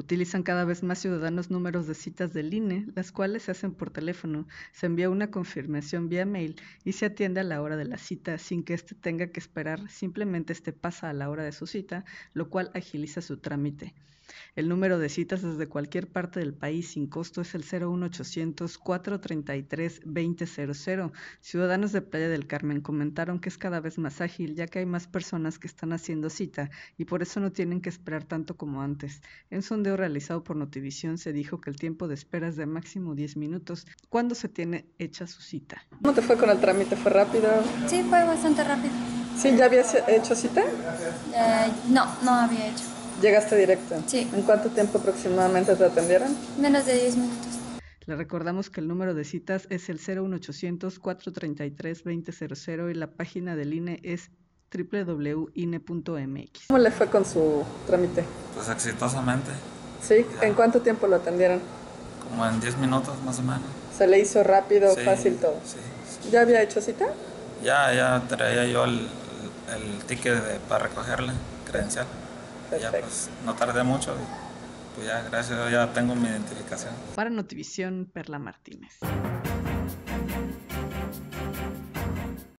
Utilizan cada vez más ciudadanos números de citas del INE, las cuales se hacen por teléfono, se envía una confirmación vía mail y se atiende a la hora de la cita sin que éste tenga que esperar, simplemente pasa a la hora de su cita, lo cual agiliza su trámite. El número de citas desde cualquier parte del país sin costo es el 01800-433-2000. Ciudadanos de Playa del Carmen comentaron que es cada vez más ágil, ya que hay más personas que están haciendo cita y por eso no tienen que esperar tanto como antes. En sondeo realizado por Notivisión se dijo que el tiempo de espera es de máximo 10 minutos cuando se tiene hecha su cita. ¿Cómo te fue con el trámite? ¿Fue rápido? Sí, fue bastante rápido. ¿Sí? ¿Ya habías hecho cita? No había hecho. ¿Llegaste directo? Sí. ¿En cuánto tiempo aproximadamente te atendieron? Menos de 10 minutos. Le recordamos que el número de citas es el 01800-433-2000 y la página del INE es www.ine.mx. ¿Cómo le fue con su trámite? Pues exitosamente. ¿Sí? Ya. ¿En cuánto tiempo lo atendieron? Como en 10 minutos más o menos. ¿Se le hizo rápido, Sí, fácil todo? Sí. ¿Ya había hecho cita? Ya traía yo el ticket para recogerla, credencial. Perfecto. Ya pues no tardé mucho y pues ya gracias a Dios ya tengo mi identificación. Para Notivisión, Perla Martínez.